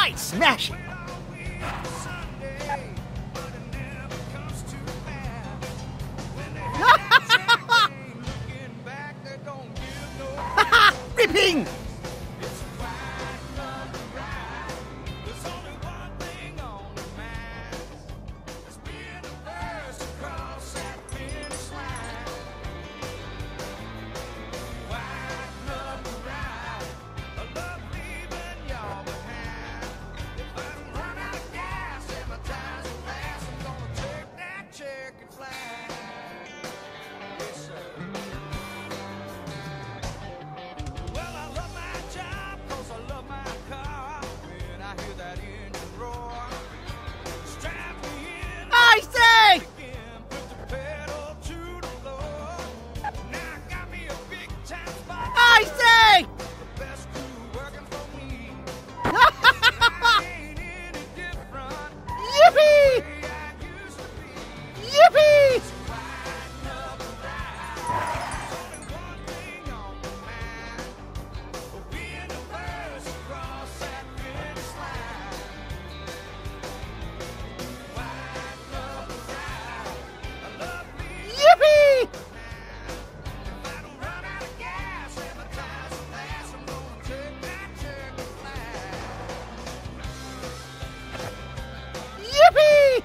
might smash it. Ripping! I say! I say! Yippee! Yippee! Yippee! Yippee!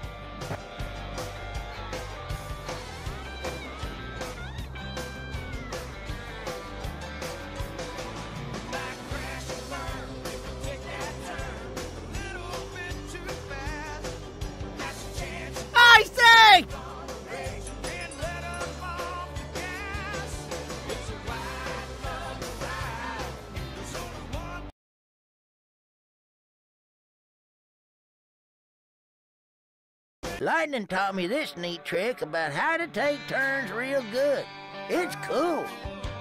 I say! Lightning taught me this neat trick about how to take turns real good. It's cool.